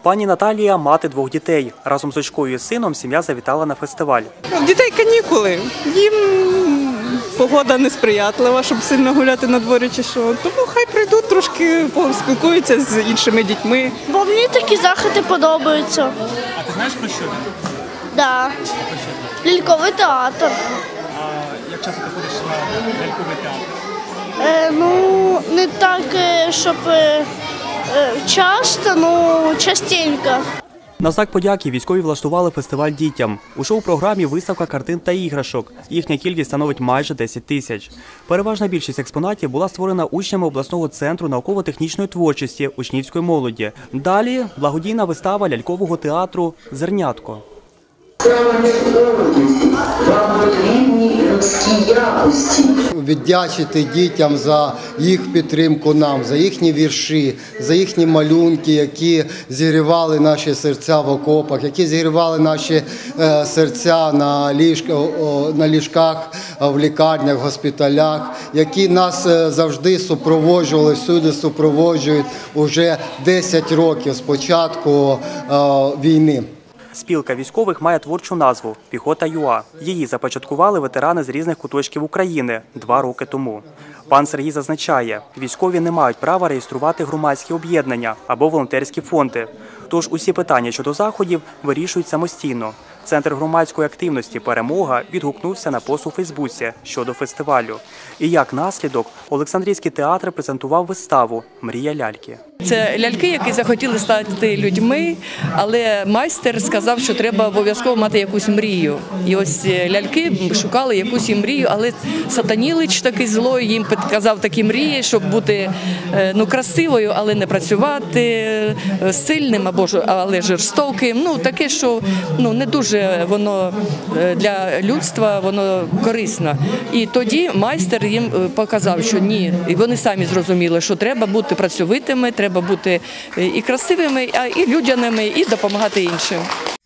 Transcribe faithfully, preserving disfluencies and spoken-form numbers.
Пані Наталія – мати двох дітей. Разом з дочкою і сином сім'я завітала на фестиваль. У дітей канікули. Їм погода несприятлива, щоб сильно гуляти на дворі чи що. Тому хай прийдуть, трошки поспілкуються з іншими дітьми. Бо мені такі заходи подобаються. А ти знаєш про що він? Да. Ляльковий театр. А як часто ти ходиш на ляльковий театр? Е, ну, не так, е, щоб е, е, часто, ну частенько. На знак подяки військові влаштували фестиваль дітям. У шоу-програмі виставка картин та іграшок. Їхня кількість становить майже десять тисяч. Переважна більшість експонатів була створена учнями обласного центру науково-технічної творчості учнівської молоді. Далі – благодійна вистава лялькового театру «Зернятко». Віддячити дітям за їх підтримку нам, за їхні вірші, за їхні малюнки, які зігрівали наші серця в окопах, які зігрівали наші е, серця на, ліжка, о, на ліжках, в лікарнях, в госпіталях, які нас е, завжди супроводжували, всюди супроводжують уже десять років з початку е, війни. Спілка військових має творчу назву «Піхота.ЮА». Її започаткували ветерани з різних куточків України два роки тому. Пан Сергій зазначає, військові не мають права реєструвати громадські об'єднання або волонтерські фонди. Тож усі питання щодо заходів вирішують самостійно. Центр громадської активності «Перемога» відгукнувся на пост у Фейсбуці щодо фестивалю. І як наслідок Олександрійський театр презентував виставу «Мрія ляльки». Це ляльки, які захотіли стати людьми, але майстер сказав, що треба обов'язково мати якусь мрію. І ось ляльки шукали якусь мрію, але сатанілич такий злой їм підказав такі мрії, щоб бути ну, красивою, але не працювати, сильним або але жорстоким. Ну, таке, що ну, не дуже воно для людства воно корисно. І тоді майстер їм показав, що ні. І вони самі зрозуміли, що треба бути працьовитими, треба бути і красивими, і людяними, і допомагати іншим.